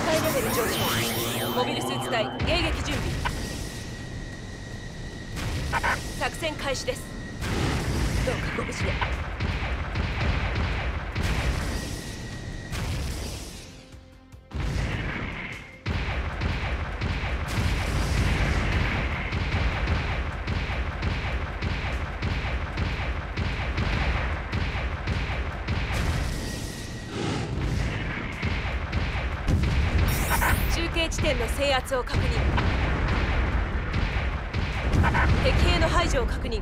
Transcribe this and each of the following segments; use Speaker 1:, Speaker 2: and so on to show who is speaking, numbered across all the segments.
Speaker 1: 扱いレベル上昇。モビルスーツ隊迎撃準備。作戦開始です。どうかご無事で。中継地点の制圧を確認。敵兵の排除を確認。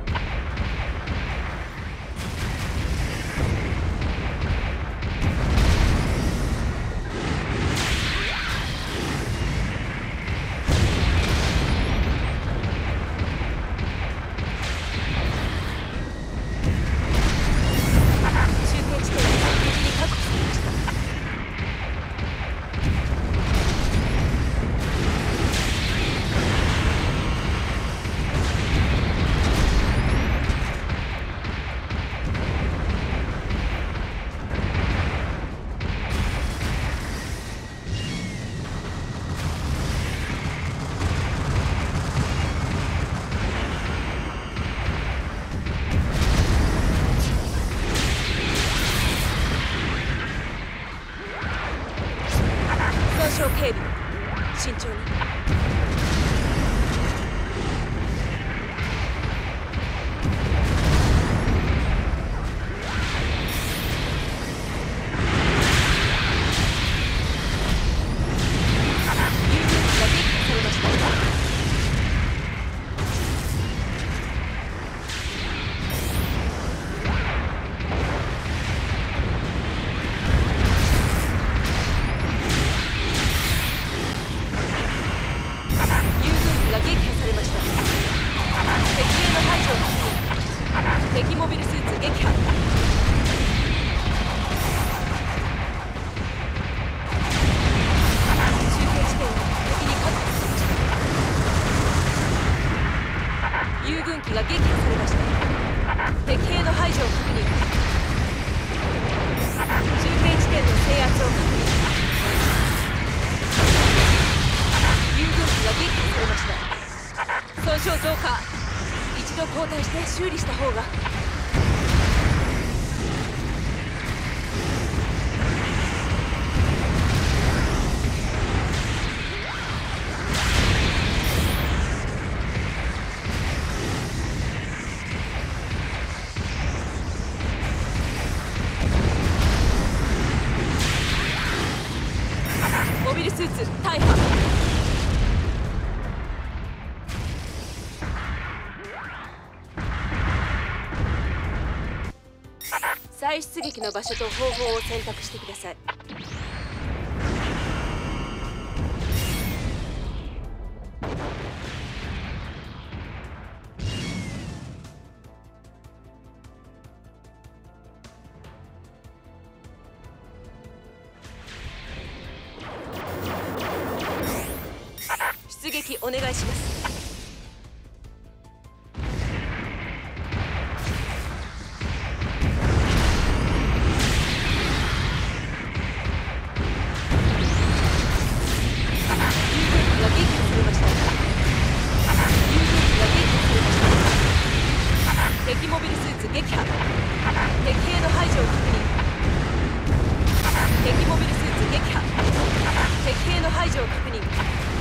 Speaker 1: 警備慎重に。敵モビルスーツ撃破。中継地点を敵に確保しました。友軍機が撃破されました。敵兵の排除を確認。中継地点の制圧を確認。友軍機が撃破されました。損傷増加。一度交代して修理した方が。モビルスーツ大破。再出撃の場所と方法を選択してください。出撃お願いします。敵モビルスーツ撃破。敵兵の排除を確認。敵モビルスーツ撃破。敵兵の排除を確認。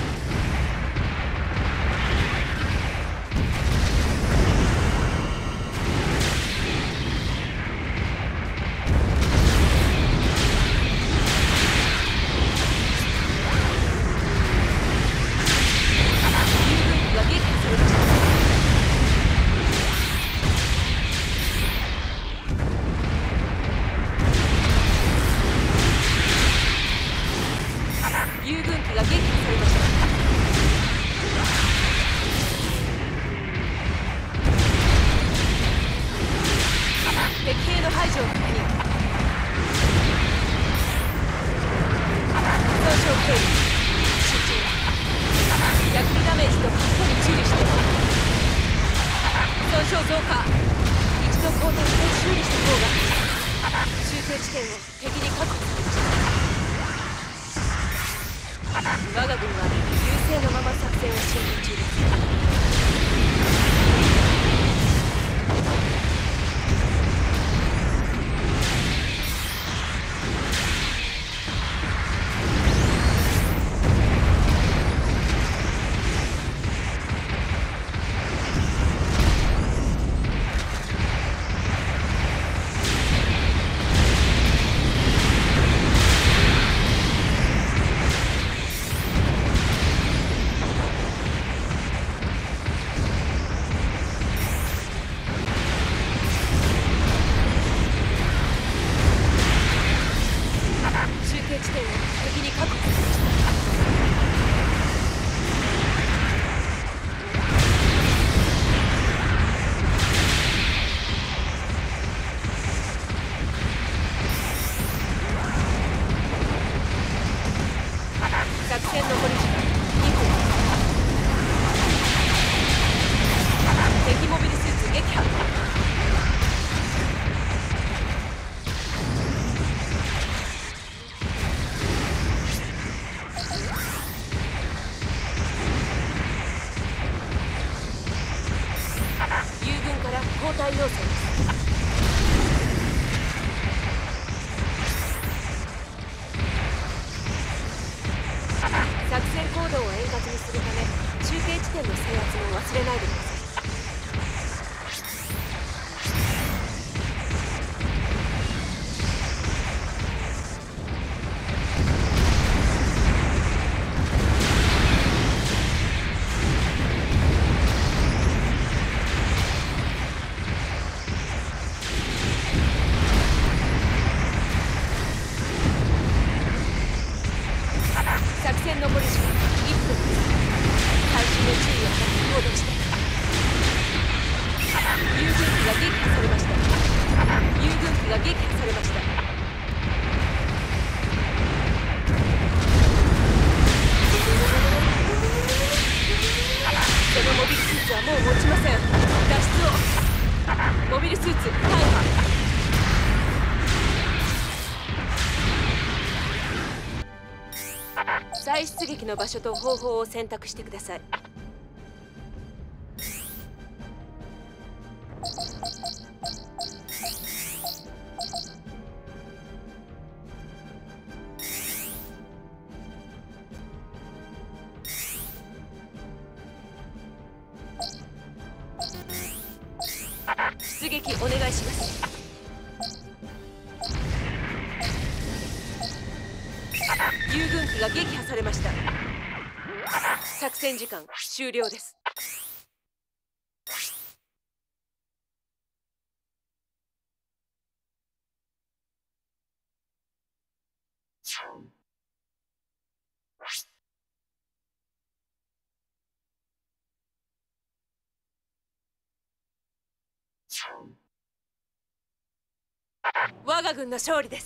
Speaker 1: 友軍機が撃破されました。敵兵の排除を確認。損傷警備集中。逆にダメージと過去に注意して。損傷増加。一度交代して修理した方が。中継地点を敵に確保されました。 我が軍は優勢のまま作戦を進行中です。作戦残り時間2分。敵モビルスーツ撃破。友軍から交代要請です。作戦行動を円滑にするため中継地点の制圧も忘れないでください。作戦残り時間1分。最新の注意を払って行動して。友軍機が撃破されました。友軍機が撃破されました。そのモビルスーツはもう持ちません。脱出を。モビルスーツ大破。再出撃の場所と方法を選択してください。出撃お願いします。友軍機が撃破されました。作戦時間終了です。我が軍の勝利です。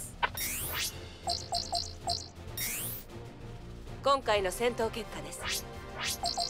Speaker 1: 今回の戦闘結果です。